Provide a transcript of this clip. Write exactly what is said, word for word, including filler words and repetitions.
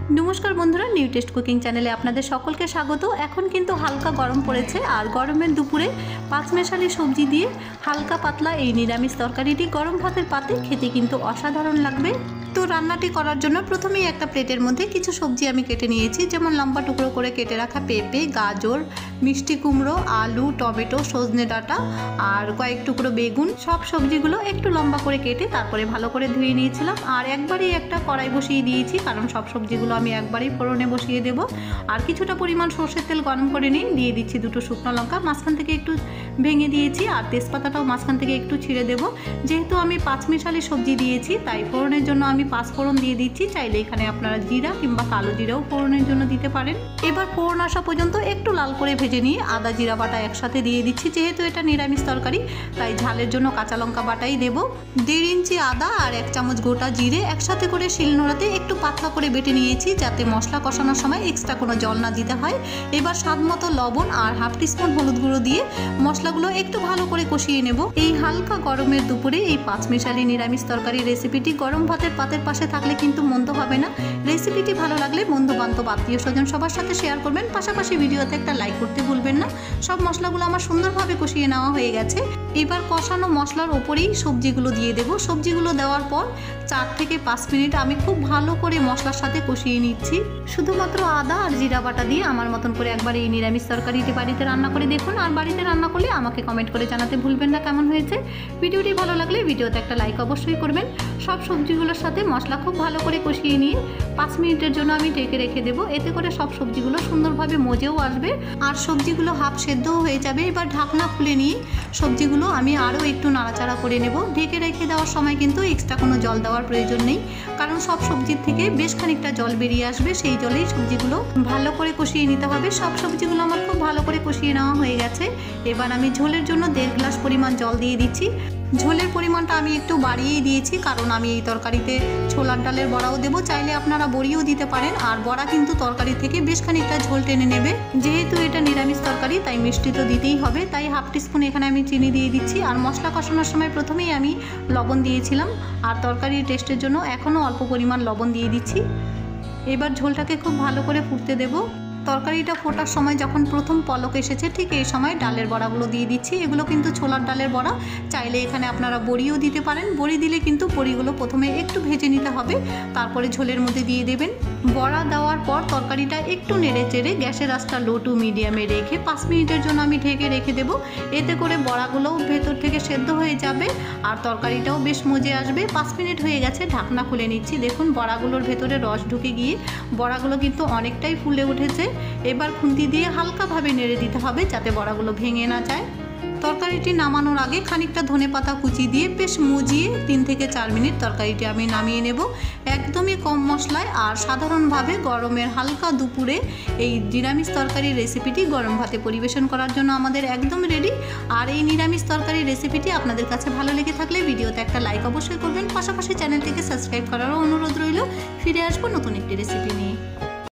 नमस्कार बंधुरा new test cooking चैनेले आपनादेर सकलके स्वागत। एखन किन्तु हालका गरम पड़ेছে और गरमेर दुपुरे पाँचमेशाली सब्जी दिए हालका पातला এই निरामिष तरकारिटी गरम भातेर पाते खेते किन्तु असाधारण लागबे। तो रान्नाटी करार जोन्नो प्रथमेई एकटा प्लेटेर मध्य किछु सब्जी आमि केटे नियेछि, जेमन लम्बा टुकरो करे केटे राखा पेঁপে, गाजर, मिष्टि कुमड़ो, आलू, टमेटो, सजने डाटा और कयेक टुकरो बेगुन सब सब्जीगुलो एकटु लम्बा करे केटे तारपरे भालो करे धुए नियेछिलाम। और एकबारेई एकटा कड़ाई बसिए दिएछि कारण सब सब्जीगुलो आमि एकबारेई फोड़ने बसिए देब। और किछुटा परिमाण सर्षेर तेल गरम करे निয়ে दिए दिচ্ছি দুটো শুকনো লঙ্কা, মাঝখান থেকে একটু ভেঙে দিয়েছি আর তেজপাতাটাও মাঝখান থেকে একটু ছিঁড়ে দেব। যেহেতু আমি পাঁচমিশালি সবজি দিয়েছি তাই ফোড়নের জন্য আমি পাঁচ ফোড়ন দিয়ে দিচ্ছি। চাইলে এখানে আপনারা জিরা কিংবা কালো জিরাও ফোড়নের জন্য দিতে পারেন। এবার ফোড়ন আসা পর্যন্ত একটু লাল করে ভেজে নিয়ে আদা জিরা বাটা একসাথে দিয়ে দিচ্ছি। যেহেতু এটা নিরামিষ তরকারি তাই ঝালের জন্য কাঁচা লঙ্কা বাটাই দেব। দেড় ইঞ্চি আদা আর এক চামচ গোটা জিরে একসাথে করে শিলনোড়াতে একটু পাতলা করে বেটে নিয়েছি যাতে মশলা কষানোর সময় এক্সট্রা কোনো জল না দিতে হয়। এবার স্বাদ মতো লবণ আর হাফ টিস্পুন হলুদ গুঁড়ো দিয়ে মশলাগুলো একটু ভালো করে কষিয়ে নেব। এই হালকা গরমের দুপুরে এই পাঁচমিশালি নিরামিষ তরকারি রেসিপিটি গরম ভাতের পাতের পাশে থাকলে কিন্তু মন্দ হবে না। রেসিপিটি ভালো লাগলে বন্ধু বান্ধব আত্মীয় স্বজন সবার সাথে শেয়ার করবেন, পাশাপাশি ভিডিওতে একটা লাইক করতে ভুলবেন না। সব মশলাগুলো আমার সুন্দরভাবে কষিয়ে নেওয়া হয়ে গেছে। এবার কষানো মশলার ওপরেই সবজিগুলো দিয়ে দেব। সবজিগুলো দেওয়ার পর চার থেকে পাঁচ মিনিট আমি খুব ভালো করে মশলার সাথে কষিয়ে নিচ্ছি। শুধুমাত্র আদা আর জিরা বাটা দিয়ে আমার মতন করে একবার এই নিরামিষ তরকারিটি বাড়িতে রান্না করে দেখুন। আর বাড়িতে রান্না করলে আমাকে কমেন্ট করে জানাতে ভুলবেন না কেমন হয়েছে। ভিডিওটি ভালো লাগলে ভিডিওতে একটা লাইক অবশ্যই করবেন। সব সবজিগুলোর সাথে মশলা খুব ভালো করে কষিয়ে নিয়ে পাঁচ মিনিটের জন্য আমি ঢেকে রেখে দেবো। এতে করে সব সবজিগুলো সুন্দরভাবে মজেও আসবে আর সবজিগুলো হাফ সেদ্ধও হয়ে যাবে। এবার ঢাকনা খুলে নিয়ে সবজিগুলো আমি আরও একটু নাড়াচাড়া করে নেব। ঢেকে রেখে দেওয়ার সময় কিন্তু এক্সট্রা কোনো জল দেওয়ার প্রয়োজন নেই, কারণ সব সবজির থেকে বেশ খানিকটা জল বেরিয়ে আসবে। সেই জলেই সবজিগুলো ভালো করে কষিয়ে নিতে হবে। সব সবজিগুলো আমার খুব ভালো করে কষিয়ে নেওয়া হয়ে গেছে। এবার আমি ঝোলের জন্য দেড় গ্লাস পরিমাণ জল দিয়ে দিচ্ছি। ঝোলের পরিমাণটা আমি একটু বাড়িয়েই দিয়েছি কারণ আমি এই তরকারিতে ছোলার ডালের বড়াও দেবো। চাইলে আপনারা বড়িও দিতে পারেন। আর বড়া কিন্তু তরকারি থেকে বেশ খানিকটা ঝোল টেনে নেবে। যেহেতু এটা নিরামিষ তরকারি তাই মিষ্টি তো দিতেই হবে, তাই হাফ টিস্পুন এখানে আমি চিনি দিয়ে দিচ্ছি। আর মশলা কষানোর সময় প্রথমেই আমি লবণ দিয়েছিলাম আর তরকারির টেস্টের জন্য এখনও অল্প পরিমাণ লবণ দিয়ে দিচ্ছি। এবার ঝোলটাকে খুব ভালো করে ফুটতে দেবো। তরকারিটা ফোটার সময় যখন প্রথম পলক এসেছে ঠিক এই সময় ডালের বড়াগুলো দিয়ে দিচ্ছি। এগুলো কিন্তু ছোলার ডালের বড়া, চাইলে এখানে আপনারা বড়িও দিতে পারেন। বড়ি দিলে কিন্তু বড়িগুলো প্রথমে একটু ভেজে নিতে হবে, তারপরে ঝোলের মধ্যে দিয়ে দেবেন। বড়া দেওয়ার পর তরকারিটা একটু নেড়ে চেড়ে গ্যাসের আঁচটা লো টু মিডিয়ামে রেখে পাঁচ মিনিটের জন্য আমি ঢেকে রেখে দেবো। এতে করে বড়াগুলোও ভেতর থেকে সেদ্ধ হয়ে যাবে আর তরকারিটাও বেশ মজে আসবে। পাঁচ মিনিট হয়ে গেছে, ঢাকনা খুলে নিচ্ছি। দেখুন বড়াগুলোর ভেতরে রস ঢুকে গিয়ে বড়াগুলো কিন্তু অনেকটাই ফুলে উঠেছে। এবার খুন্তি দিয়ে হালকাভাবে নেড়ে দিতে হবে যাতে বড়াগুলো ভেঙে না যায়। তরকারিটি নামানোর আগে খানিকটা ধনেপাতা কুচি দিয়ে বেশ মুজিয়ে তিন থেকে চার মিনিট তরকারিটি আমি নামিয়ে নেব। একদমই কম মশলায় আর সাধারণভাবে গরমের হালকা দুপুরে এই নিরামিষ তরকারির রেসিপিটি গরম ভাতে পরিবেশন করার জন্য আমাদের একদম রেডি। আর এই নিরামিষ তরকারির রেসিপিটি আপনাদের কাছে ভালো লেগে থাকলে ভিডিওতে একটা লাইক অবশ্যই করবেন, পাশাপাশি চ্যানেলটিকে সাবস্ক্রাইব করারও অনুরোধ রইল। ফিরে আসবো নতুন একটি রেসিপি নিয়ে।